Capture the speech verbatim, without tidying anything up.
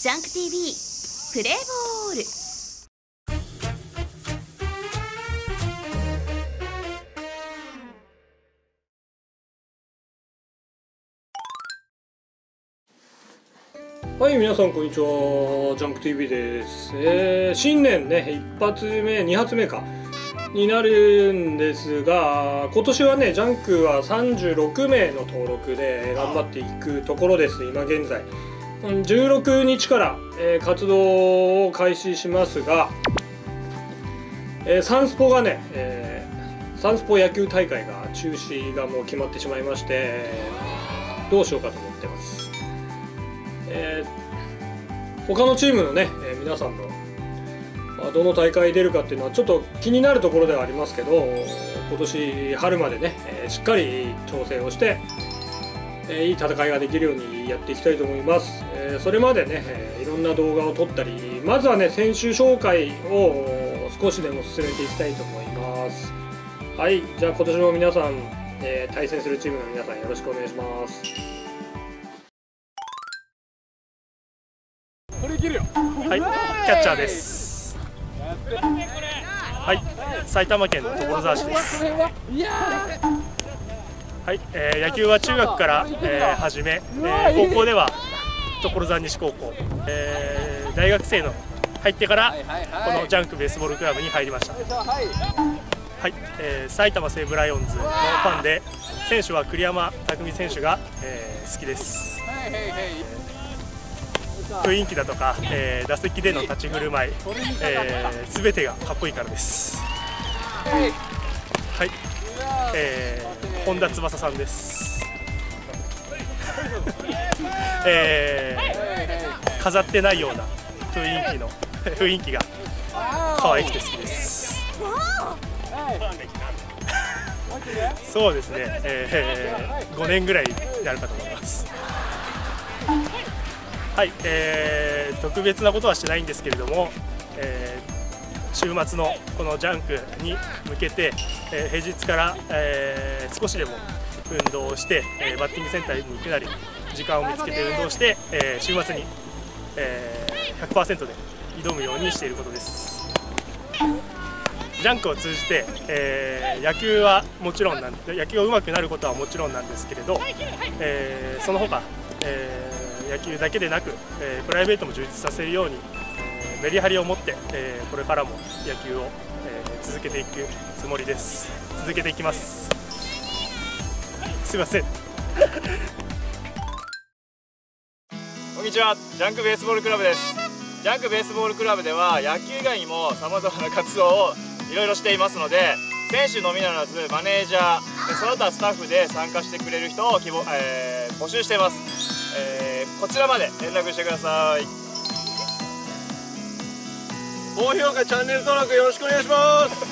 ジャンク ティーブイ プレーボール。 はい、皆さんこんにちは。ジャンク ティーブイ です。えー、新年ね、一発目、二発目かになるんですが、今年はね、ジャンクはさんじゅうろくめいの登録で頑張っていくところです。今現在じゅうろくにちから、えー、活動を開始しますが、えー、サンスポがね、えー、サンスポ野球大会が中止がもう決まってしまいまして、どうしようかと思ってます。えー、他のチームのね、えー、皆さんの、まあ、どの大会出るかっていうのはちょっと気になるところではありますけど、今年春までね、えー、しっかり調整をして、えー、いい戦いができるようにやっていきたいと思います。えー、それまでね、えー、いろんな動画を撮ったり、まずはね選手紹介を少しでも進めていきたいと思います。はい、じゃあ今年も皆さん、えー、対戦するチームの皆さんよろしくお願いします。 はい、キャッチャーです。はい、埼玉県の所沢市です。はい、えー、野球は中学から、えー、始め、えー、高校では所沢西高校、えー、大学生の入ってからこのジャンクベースボールクラブに入りました。はい、えー、埼玉西武ライオンズのファンで、選手は栗山巧選手が、えー、好きです。雰囲気だとか、えー、打席での立ち振る舞い、えー、全てがかっこいいからです。はい、えー、本田翼さんです。えー、飾ってないような雰囲気の雰囲気が可愛くて好きです。そうですね、えー、ごねんぐらいになるかと思います。はい、えー、特別なことはしてないんですけれども、えー、週末のこのジャンクに向けて、えー、平日から、えー、少しでも運動をして、えー、バッティングセンターに行くなり時間を見つけて運動して、えー、週末に、えー、ひゃくパーセント で挑むようにしていることです。ジャンクを通じて、えー、野球はもちろんなん野球が上手くなることはもちろんなんですけれど、えー、その他、えー野球だけでなく、えー、プライベートも充実させるように、えー、メリハリを持って、えー、これからも野球を、えー、続けていくつもりです。続けていきます。すいません。 こんにちは、ジャンクベースボールクラブです。ジャンクベースボールクラブでは野球以外にもさまざまな活動をいろいろしていますので、選手のみならずマネージャー、その他スタッフで参加してくれる人を希望、えー、募集しています。えー、こちらまで連絡してください。 高評価、チャンネル登録よろしくお願いします。